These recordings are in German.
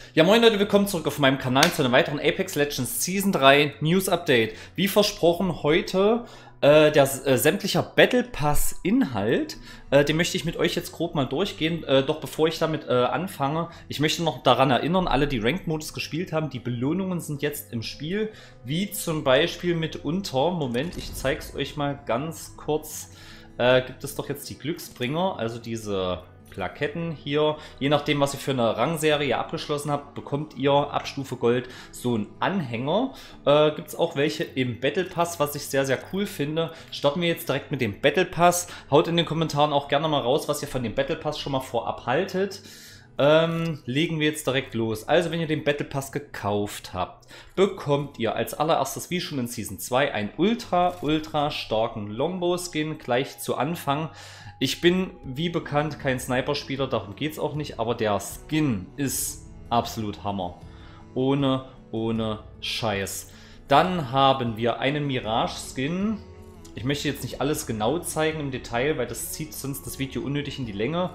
Ja, moin Leute, willkommen zurück auf meinem Kanal zu einem weiteren Apex Legends Season 3 News Update. Wie versprochen, heute der sämtlicher Battle Pass Inhalt. Den möchte ich mit euch jetzt grob mal durchgehen. Doch bevor ich damit anfange, ich möchte noch daran erinnern, alle die Ranked-Modus gespielt haben, die Belohnungen sind jetzt im Spiel. Wie zum Beispiel mitunter, Moment, ich zeige es euch mal ganz kurz, gibt es doch jetzt die Glücksbringer, also diese Plaketten hier. Je nachdem, was ihr für eine Rangserie abgeschlossen habt, bekommt ihr ab Stufe Gold so einen Anhänger. Gibt es auch welche im Battle Pass, was ich sehr, sehr cool finde. Starten wir jetzt direkt mit dem Battle Pass. Haut in den Kommentaren auch gerne mal raus, was ihr von dem Battle Pass schon mal vorab haltet. Legen wir jetzt direkt los. Also, wenn ihr den Battle Pass gekauft habt, bekommt ihr als allererstes, wie schon in Season 2, einen ultra starken Longbow-Skin gleich zu Anfang. Ich bin, wie bekannt, kein Sniper-Spieler, darum geht es auch nicht, aber der Skin ist absolut Hammer. Ohne Scheiß. Dann haben wir einen Mirage-Skin. Ich möchte jetzt nicht alles genau zeigen im Detail, weil das zieht sonst das Video unnötig in die Länge.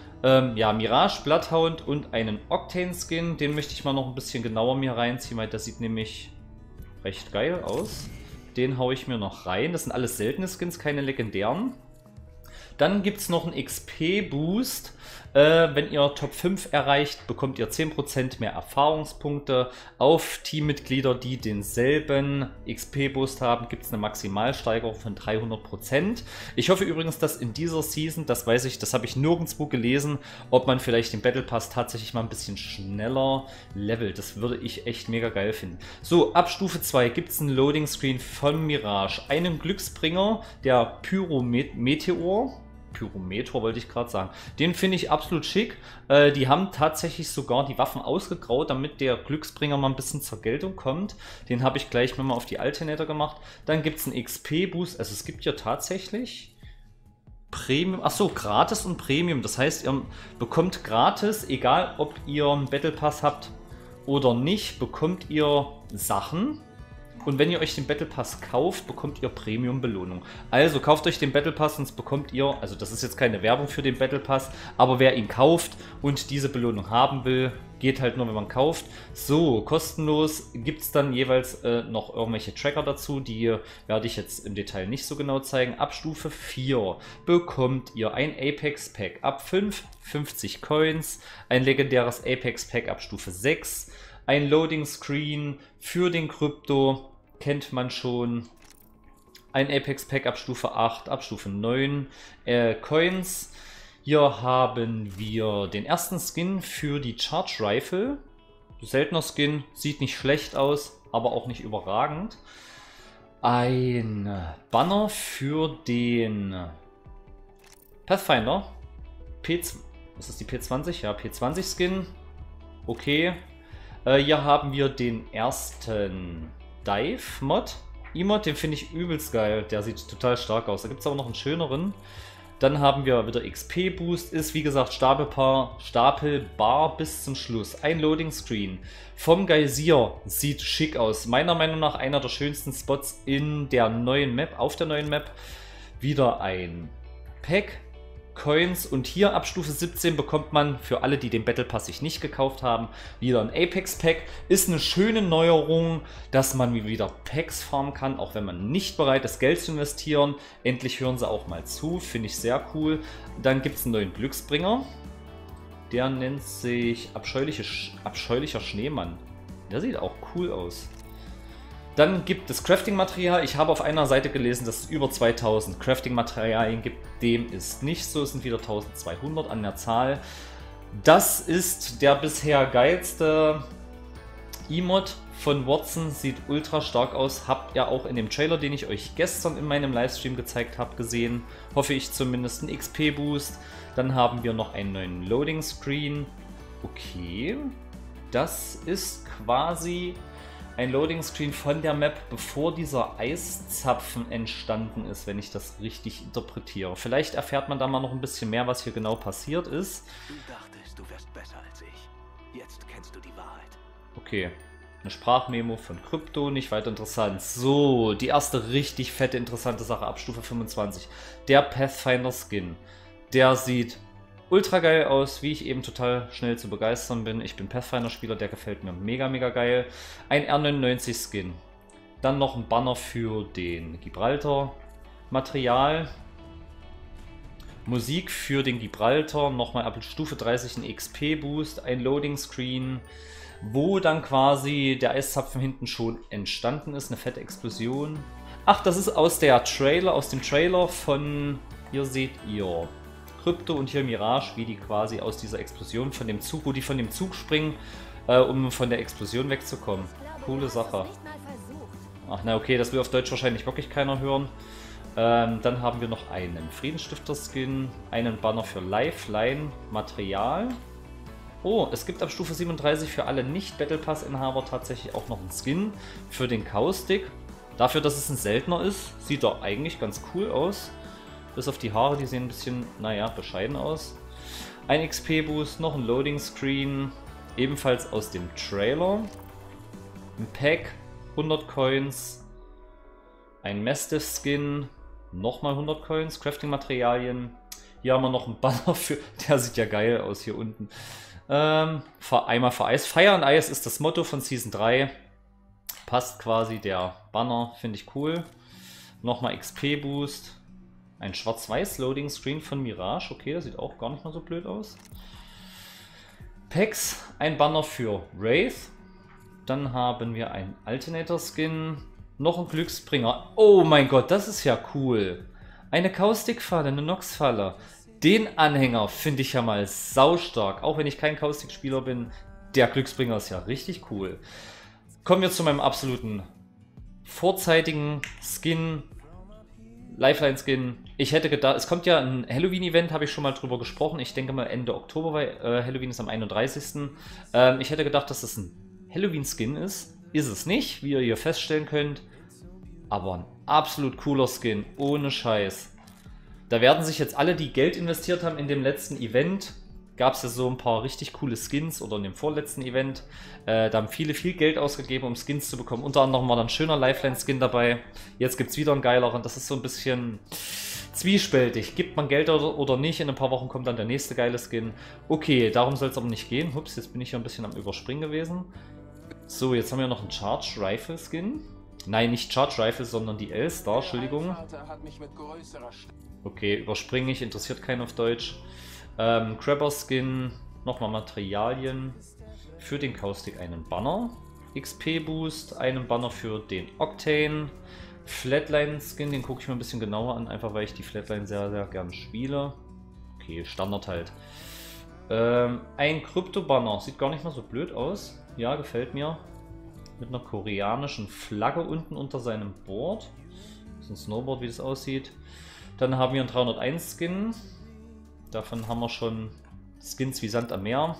Ja, Mirage, Bloodhound und einen Octane-Skin. Den möchte ich mal noch ein bisschen genauer mir reinziehen, weil das sieht nämlich recht geil aus. Den haue ich mir noch rein. Das sind alles seltene Skins, keine legendären. Dann gibt es noch einen XP-Boost. Wenn ihr Top 5 erreicht, bekommt ihr 10% mehr Erfahrungspunkte. Auf Teammitglieder, die denselben XP-Boost haben, gibt es eine Maximalsteigerung von 300%. Ich hoffe übrigens, dass in dieser Season, das weiß ich, das habe ich nirgendwo gelesen, ob man vielleicht den Battle Pass tatsächlich mal ein bisschen schneller levelt. Das würde ich echt mega geil finden. So, ab Stufe 2 gibt es einen Loading Screen von Mirage. Einen Glücksbringer, der Pyrometeor wollte ich gerade sagen. Den finde ich absolut schick. Die haben tatsächlich sogar die Waffen ausgegraut, damit der Glücksbringer mal ein bisschen zur Geltung kommt. Den habe ich gleich mal auf die Alternator gemacht. Dann gibt es einen XP-Boost. Also es gibt ja tatsächlich Premium. Achso, gratis und Premium. Das heißt, ihr bekommt gratis, egal ob ihr einen Battle Pass habt oder nicht, bekommt ihr Sachen. Und wenn ihr euch den Battle Pass kauft, bekommt ihr Premium-Belohnung. Also kauft euch den Battle Pass, sonst bekommt ihr, also das ist jetzt keine Werbung für den Battle Pass, aber wer ihn kauft und diese Belohnung haben will, geht halt nur, wenn man kauft. So, kostenlos gibt es dann jeweils noch irgendwelche Tracker dazu, die werde ich jetzt im Detail nicht so genau zeigen. Ab Stufe 4 bekommt ihr ein Apex Pack ab 5, 50 Coins, ein legendäres Apex Pack ab Stufe 6, ein Loading Screen für den Krypto, kennt man schon. Ein Apex Pack ab Stufe 8, ab Stufe 9 Coins. Hier haben wir den ersten Skin für die Charge Rifle. Seltener Skin, sieht nicht schlecht aus, aber auch nicht überragend. Ein Banner für den Pathfinder. Ist das die P20? Ja, P20 Skin. Okay. Hier haben wir den ersten Dive-Mod. E-Mod, den finde ich übelst geil. Der sieht total stark aus. Da gibt es aber noch einen schöneren. Dann haben wir wieder XP-Boost. Ist wie gesagt stapelbar bis zum Schluss. Ein Loading Screen vom Geysir. Sieht schick aus. Meiner Meinung nach einer der schönsten Spots in der neuen Map. Auf der neuen Map. Wieder ein Pack. Coins und hier ab Stufe 17 bekommt man für alle, die den Battle Pass sich nicht gekauft haben, wieder ein Apex Pack. Ist eine schöne Neuerung, dass man wieder Packs farmen kann, auch wenn man nicht bereit ist, Geld zu investieren. Endlich hören sie auch mal zu, finde ich sehr cool. Dann gibt es einen neuen Glücksbringer. Der nennt sich abscheulicher Schneemann. Der sieht auch cool aus. Dann gibt es Crafting-Material. Ich habe auf einer Seite gelesen, dass es über 2000 Crafting-Materialien gibt. Dem ist nicht so. Es sind wieder 1200 an der Zahl. Das ist der bisher geilste E-Mod von Wattson. Sieht ultra stark aus. Habt ihr auch in dem Trailer, den ich euch gestern in meinem Livestream gezeigt habe, gesehen. Hoffe ich zumindest. Ein XP-Boost. Dann haben wir noch einen neuen Loading-Screen. Okay. Das ist quasi ein Loading Screen von der Map, bevor dieser Eiszapfen entstanden ist, wenn ich das richtig interpretiere. Vielleicht erfährt man da mal noch ein bisschen mehr, was hier genau passiert ist. Du dachtest, du wärst besser als ich. Jetzt kennst du die Wahrheit. Okay, eine Sprachmemo von Krypto, nicht weiter interessant. So, die erste richtig fette, interessante Sache ab Stufe 25. Der Pathfinder Skin. Der sieht ultra geil aus, wie ich eben total schnell zu begeistern bin. Ich bin Pathfinder-Spieler, der gefällt mir mega, mega geil. Ein R99-Skin. Dann noch ein Banner für den Gibraltar. Material. Musik für den Gibraltar. Nochmal ab Stufe 30 ein XP-Boost. Ein Loading-Screen, wo dann quasi der Eiszapfen hinten schon entstanden ist. Eine fette Explosion. Ach, das ist aus dem Trailer von, hier seht ihr, Krypto und hier Mirage, wie die quasi aus dieser Explosion von dem Zug, wo die von dem Zug springen, um von der Explosion wegzukommen. Coole Sache. Ach na okay, das will auf Deutsch wahrscheinlich wirklich keiner hören. Dann haben wir noch einen Friedensstifter-Skin, einen Banner für Lifeline, Material. Oh, es gibt ab Stufe 37 für alle Nicht-Battle Pass-Inhaber tatsächlich auch noch einen Skin für den Kaustik. Dafür, dass es ein seltener ist, sieht er eigentlich ganz cool aus. Bis auf die Haare, die sehen ein bisschen, naja, bescheiden aus. Ein XP-Boost, noch ein Loading-Screen, ebenfalls aus dem Trailer. Ein Pack, 100 Coins. Ein Mastiff-Skin, nochmal 100 Coins. Crafting-Materialien. Hier haben wir noch einen Banner für, der sieht ja geil aus hier unten. Einmal vereist. Fire and Ice ist das Motto von Season 3. Passt quasi der Banner, finde ich cool. Nochmal XP-Boost. Ein schwarz-weiß Loading Screen von Mirage. Okay, das sieht auch gar nicht mal so blöd aus. Packs, ein Banner für Wraith. Dann haben wir einen Alternator Skin. Noch ein Glücksbringer. Oh mein Gott, das ist ja cool. Eine Kaustik-Falle, eine Nox-Falle. Den Anhänger finde ich ja mal saustark. Auch wenn ich kein Kaustik-Spieler bin. Der Glücksbringer ist ja richtig cool. Kommen wir zu meinem absoluten vorzeitigen Skin, Lifeline-Skin. Ich hätte gedacht, es kommt ja ein Halloween-Event, habe ich schon mal drüber gesprochen. Ich denke mal Ende Oktober, weil Halloween ist am 31. Ich hätte gedacht, dass das ein Halloween-Skin ist. Ist es nicht, wie ihr hier feststellen könnt. Aber ein absolut cooler Skin, ohne Scheiß. Da werden sich jetzt alle, die Geld investiert haben in dem letzten Event, gab es ja so ein paar richtig coole Skins oder in dem vorletzten Event. Da haben viele viel Geld ausgegeben, um Skins zu bekommen. Unter anderem war dann ein schöner Lifeline-Skin dabei. Jetzt gibt es wieder einen geileren. Das ist so ein bisschen zwiespältig. Gibt man Geld oder nicht? In ein paar Wochen kommt dann der nächste geile Skin. Okay, darum soll es aber nicht gehen. Ups, jetzt bin ich hier ein bisschen am Überspringen gewesen. So, jetzt haben wir noch einen Charge Rifle Skin. Nein, nicht Charge Rifle, sondern die L-Star, Entschuldigung. Okay, überspringe ich, interessiert keinen auf Deutsch. Crabber Skin, nochmal Materialien. Für den Kaustik einen Banner. XP Boost, einen Banner für den Octane. Flatline Skin, den gucke ich mir ein bisschen genauer an, einfach weil ich die Flatline sehr, sehr gern spiele. Okay, Standard halt. Ein Krypto-Banner, sieht gar nicht mal so blöd aus. Ja, gefällt mir. Mit einer koreanischen Flagge unten unter seinem Board. Das ist ein Snowboard, wie das aussieht. Dann haben wir einen 301 Skin. Davon haben wir schon Skins wie Sand am Meer.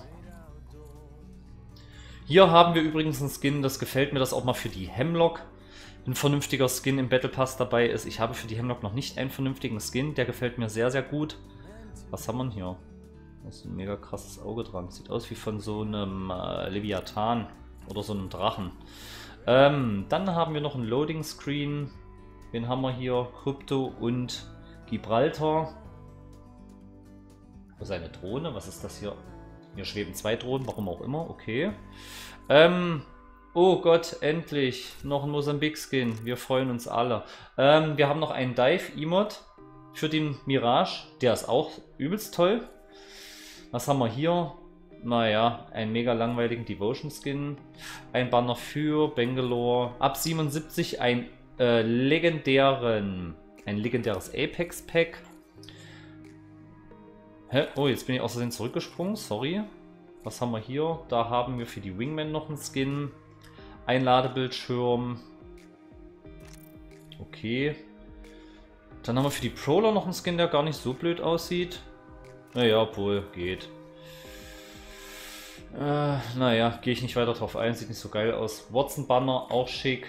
Hier haben wir übrigens einen Skin, das gefällt mir, dass auch mal für die Hemlock ein vernünftiger Skin im Battle Pass dabei ist. Ich habe für die Hemlock noch nicht einen vernünftigen Skin, der gefällt mir sehr, sehr gut. Was haben wir hier? Da ist ein mega krasses Auge dran. Sieht aus wie von so einem Leviathan oder so einem Drachen. Dann haben wir noch einen Loading Screen. Den haben wir hier, Krypto und Gibraltar. Wo ist eine Drohne? Was ist das hier? Hier schweben zwei Drohnen, warum auch immer. Okay. Oh Gott, endlich. Noch ein Mosambik-Skin. Wir freuen uns alle. Wir haben noch einen Dive-Emote für den Mirage. Der ist auch übelst toll. Was haben wir hier? Naja, einen mega langweiligen Devotion-Skin. Ein Banner für Bangalore. Ab 77 ein legendäres Apex-Pack. Hä? Oh, jetzt bin ich außerdem zurückgesprungen. Sorry. Was haben wir hier? Da haben wir für die Wingman noch einen Skin. Ein Ladebildschirm. Okay. Dann haben wir für die Prowler noch einen Skin, der gar nicht so blöd aussieht. Naja, obwohl, geht. Naja, gehe ich nicht weiter drauf ein. Sieht nicht so geil aus. Watson Banner, auch schick.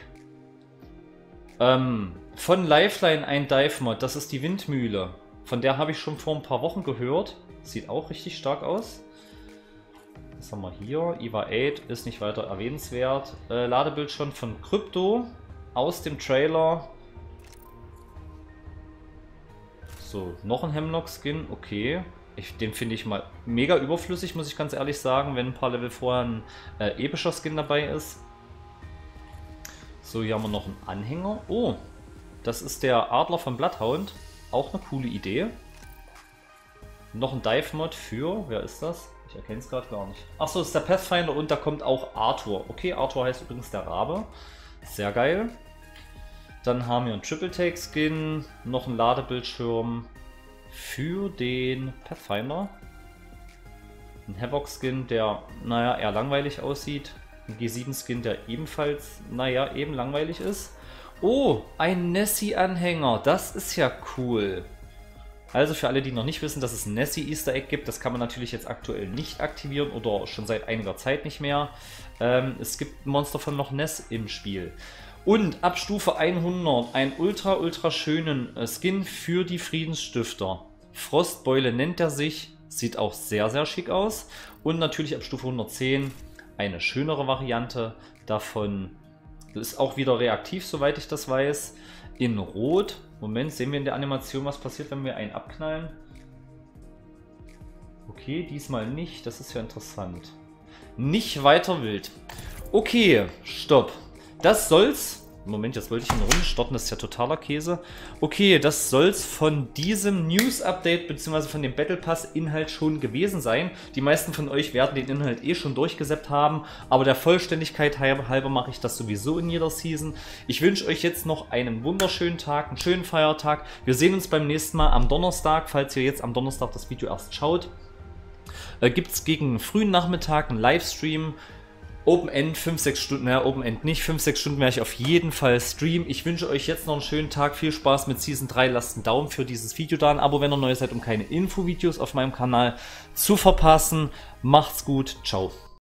Von Lifeline ein Dive-Mod. Das ist die Windmühle. Von der habe ich schon vor ein paar Wochen gehört. Sieht auch richtig stark aus. Was haben wir hier? EVA 8 ist nicht weiter erwähnenswert. Ladebildschirm von Krypto aus dem Trailer. So, noch ein Hemlock-Skin. Okay. Den finde ich mal mega überflüssig, muss ich ganz ehrlich sagen, wenn ein paar Level vorher ein epischer Skin dabei ist. So, hier haben wir noch einen Anhänger. Oh, das ist der Adler von Bloodhound. Auch eine coole Idee. Noch ein Dive-Mod für, wer ist das? Ich erkenne es gerade gar nicht. Achso, das ist der Pathfinder und da kommt auch Arthur. Okay, Arthur heißt übrigens der Rabe. Sehr geil. Dann haben wir einen Triple-Take-Skin, noch einen Ladebildschirm für den Pathfinder. Ein Havoc-Skin, der, naja, eher langweilig aussieht. Ein G7-Skin, der ebenfalls, naja, eben langweilig ist. Oh, ein Nessie-Anhänger. Das ist ja cool. Also für alle, die noch nicht wissen, dass es ein Nessie Easter Egg gibt, das kann man natürlich jetzt aktuell nicht aktivieren oder schon seit einiger Zeit nicht mehr. Es gibt ein Monster von Loch Ness im Spiel. Und ab Stufe 100 einen ultra schönen Skin für die Friedensstifter. Frostbeule nennt er sich, sieht auch sehr schick aus. Und natürlich ab Stufe 110 eine schönere Variante davon. Das ist auch wieder reaktiv, soweit ich das weiß. In Rot. Moment, sehen wir in der Animation, was passiert, wenn wir einen abknallen? Okay, diesmal nicht. Das ist ja interessant. Nicht weiter wild. Okay, stopp. Das soll's. Moment, jetzt wollte ich eine Runde starten, das ist ja totaler Käse. Okay, das soll's von diesem News-Update bzw. von dem Battle Pass-Inhalt schon gewesen sein. Die meisten von euch werden den Inhalt eh schon durchgesäppt haben, aber der Vollständigkeit halber mache ich das sowieso in jeder Season. Ich wünsche euch jetzt noch einen wunderschönen Tag, einen schönen Feiertag. Wir sehen uns beim nächsten Mal am Donnerstag, falls ihr jetzt am Donnerstag das Video erst schaut. Gibt es gegen frühen Nachmittag einen Livestream. Open End 5-6 Stunden, naja, Open End nicht, 5-6 Stunden werde ich auf jeden Fall streamen. Ich wünsche euch jetzt noch einen schönen Tag, viel Spaß mit Season 3, lasst einen Daumen für dieses Video da, ein Abo, wenn ihr neu seid, um keine Infovideos auf meinem Kanal zu verpassen. Macht's gut, ciao.